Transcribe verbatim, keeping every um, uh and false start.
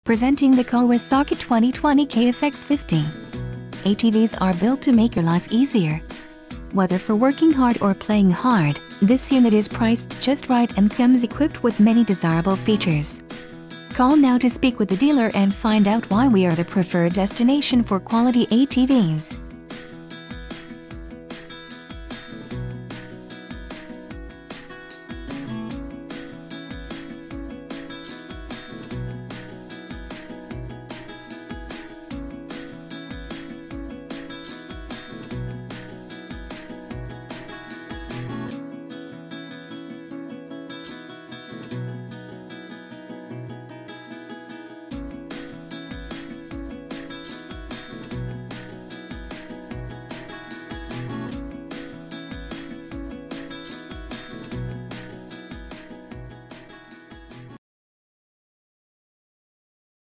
Presenting the Kawasaki twenty twenty K F X fifty. A T Vs are built to make your life easier. Whether for working hard or playing hard, this unit is priced just right and comes equipped with many desirable features. Call now to speak with the dealer and find out why we are the preferred destination for quality A T Vs.